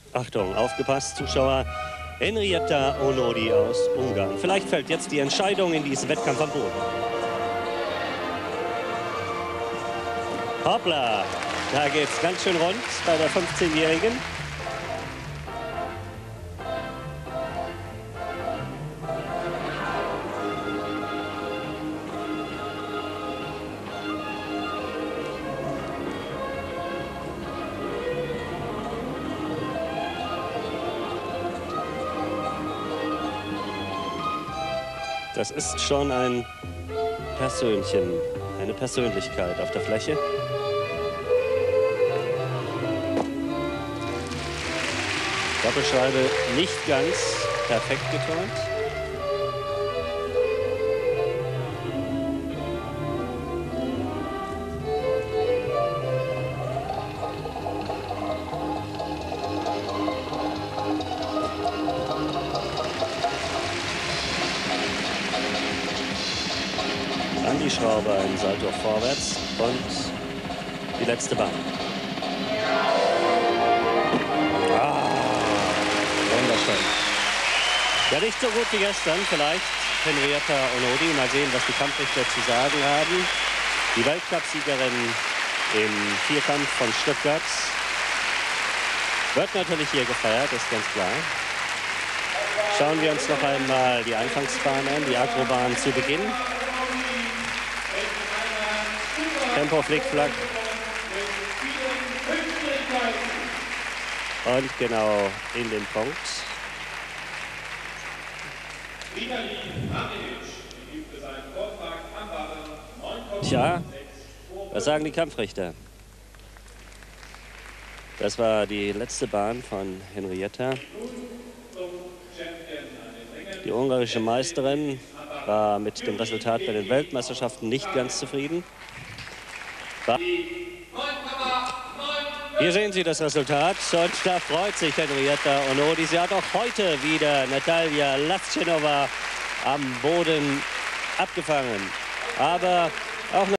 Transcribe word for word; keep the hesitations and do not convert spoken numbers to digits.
Achtung, aufgepasst, Zuschauer. Henrietta Onodi aus Ungarn. Vielleicht fällt jetzt die Entscheidung in diesem Wettkampf am Boden. Hoppla, da geht's ganz schön rund bei der fünfzehnjährigen. Das ist schon ein Persönchen, eine Persönlichkeit auf der Fläche. Doppelscheibe nicht ganz perfekt geturnt. An die Schraube ein Salto vorwärts und die letzte Bahn. Ah, wunderschön. Ja, nicht so gut wie gestern, vielleicht Henrietta Onodi. Mal sehen, was die Kampfrichter zu sagen haben. Die Weltcupsiegerin im Vierkampf von Stuttgart wird natürlich hier gefeiert, ist ganz klar. Schauen wir uns noch einmal die Anfangsbahn an, die Akrobahn zu Beginn. Tempo, Flickflack. Und genau in den Punkt. Tja, was sagen die Kampfrichter? Das war die letzte Bahn von Henrietta. Die ungarische Meisterin war mit dem Resultat bei den Weltmeisterschaften nicht ganz zufrieden. Hier sehen Sie das Resultat und da freut sich Henrietta Onodi. Sie hat auch heute wieder Natalia Latschenova am Boden abgefangen. Aber auch